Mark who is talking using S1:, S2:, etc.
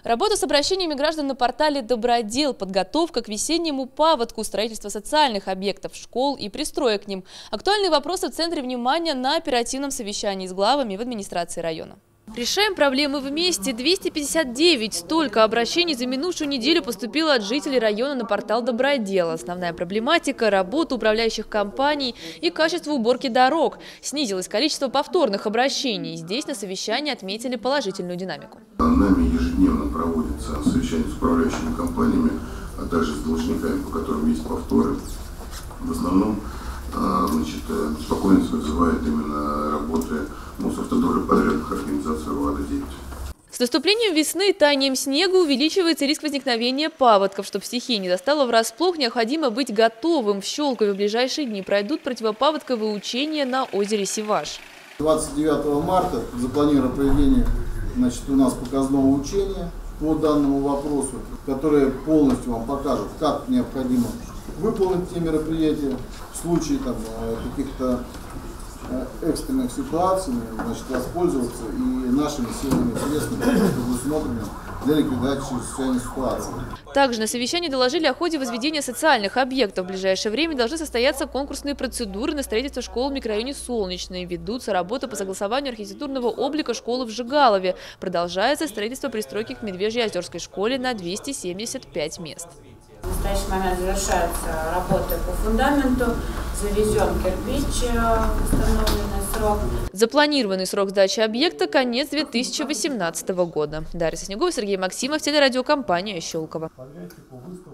S1: Работа с обращениями граждан на портале «Добродел», подготовка к весеннему паводку, строительство социальных объектов, школ и пристроек к ним. Актуальные вопросы в центре внимания на оперативном совещании с главами в администрации района. Решаем проблемы вместе. 259. Столько обращений за минувшую неделю поступило от жителей района на портал «Добродел». Основная проблематика – работа управляющих компаний и качество уборки дорог. Снизилось количество повторных обращений. Здесь на совещании отметили положительную динамику.
S2: Нами ежедневно проводится совещание с управляющими компаниями, а также с должниками, по которым есть повторы. В основном беспокойность вызывает именно работы мусоротводоподрядных организаций РУАДа-9.
S1: С наступлением весны и таянием снега увеличивается риск возникновения паводков. Чтобы стихия не застала врасплох, необходимо быть готовым. В Щелкове в ближайшие дни пройдут противопаводковые учения на озере Сиваш.
S3: 29 марта запланировано проведение у нас показного учения по данному вопросу, которое полностью вам покажет, как необходимо выполнить те мероприятия в случае каких-то экстренных ситуаций, воспользоваться и нашими силами и средствами, предусмотренными для ликвидации чрезвычайной ситуации.
S1: Также на совещании доложили о ходе возведения социальных объектов. В ближайшее время должны состояться конкурсные процедуры на строительство школ в микрорайоне Солнечный. Ведутся работы по согласованию архитектурного облика школы в Жигалове. Продолжается строительство пристройки к Медвежьеозерской школе на 275 мест.
S4: В настоящий момент завершаются работы по фундаменту, завезен кирпич в установленный срок.
S1: Запланированный срок сдачи объекта – конец 2018 года. Дарья Соснегова, Сергей Максимов, телерадиокомпания «Щелково».